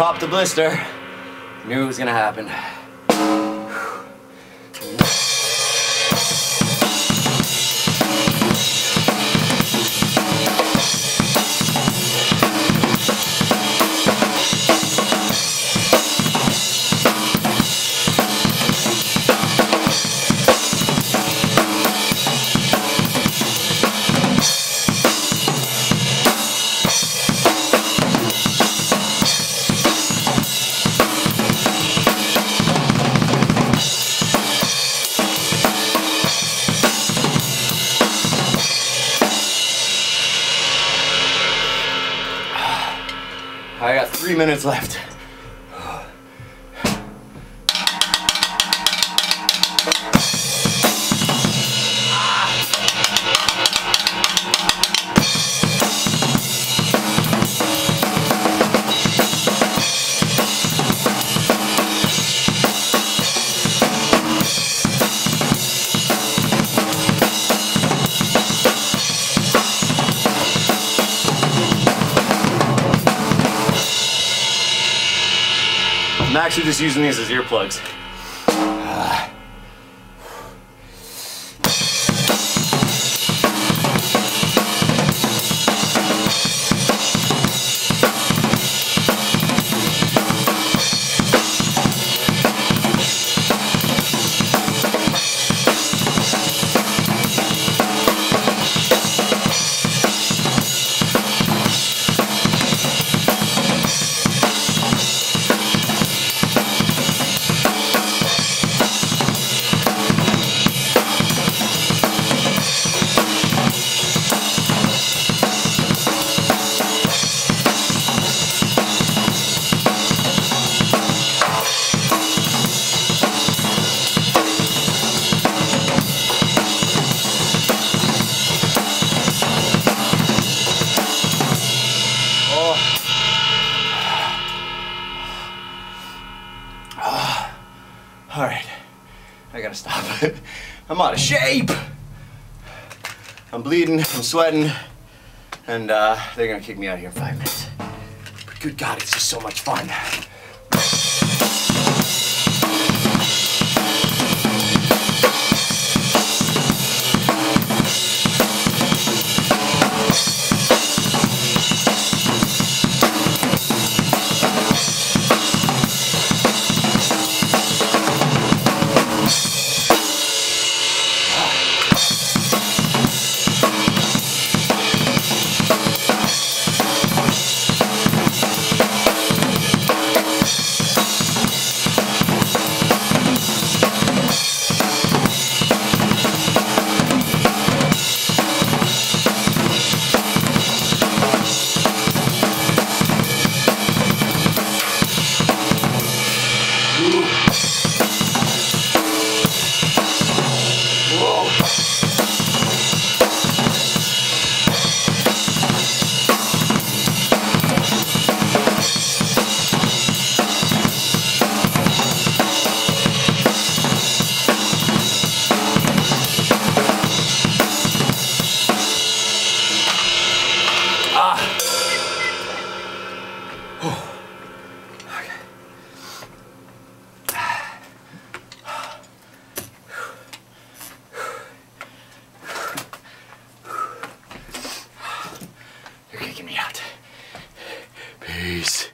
popped the blister. Knew it was gonna happen. I got 3 minutes left. I'm actually just using these as earplugs. All right, I gotta stop. I'm out of shape. I'm bleeding, I'm sweating, and they're gonna kick me out of here in 5 minutes. But good God, it's just so much fun. You're kicking me out. Peace.